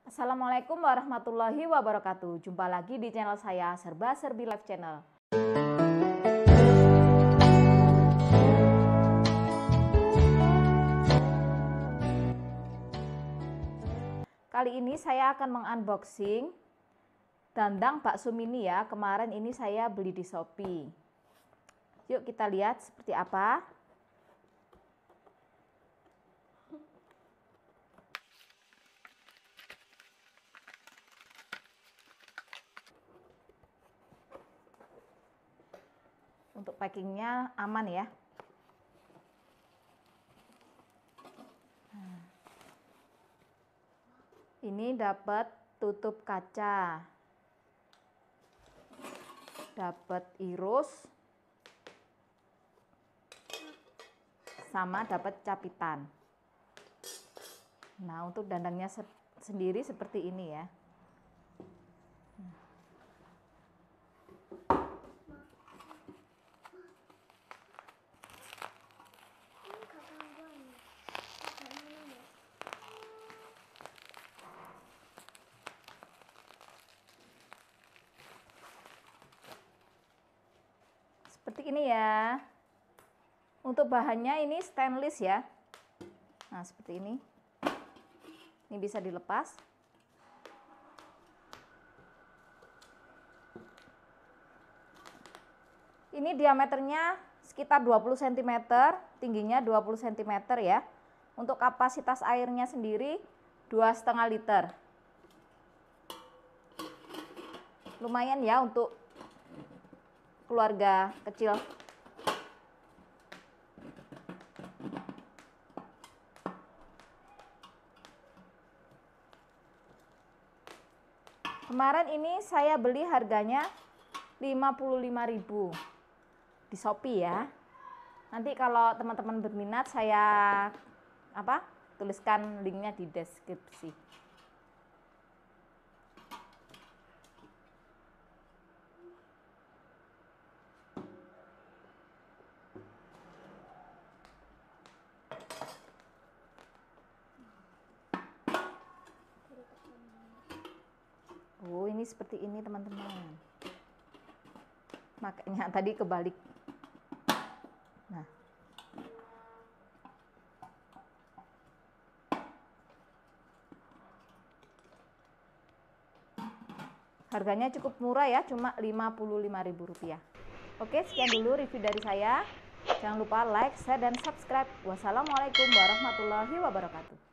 Assalamualaikum warahmatullahi wabarakatuh. Jumpa lagi di channel saya, Serba Serbi Live Channel. Kali ini saya akan mengunboxing dandang bakso mini ya. Kemarin ini saya beli di Shopee. Yuk kita lihat seperti apa. Untuk packingnya aman ya. Ini dapat tutup kaca, dapat irus, sama dapat capitan. Nah, untuk dandangnya sendiri seperti ini ya. Seperti ini ya. Untuk bahannya ini stainless ya. Nah, seperti ini. Ini bisa dilepas. Ini diameternya sekitar 20 cm, tingginya 20 cm ya. Untuk kapasitas airnya sendiri 2,5 liter. Lumayan ya untuk keluarga kecil. Kemarin ini saya beli harganya 55.000 di Shopee ya. Nanti kalau teman-teman berminat saya tuliskan linknya di deskripsi. Oh, ini seperti ini teman-teman. Makanya tadi kebalik. Nah. Harganya cukup murah ya, cuma Rp55.000. Oke, sekian dulu review dari saya. Jangan lupa like, share, dan subscribe. Wassalamualaikum warahmatullahi wabarakatuh.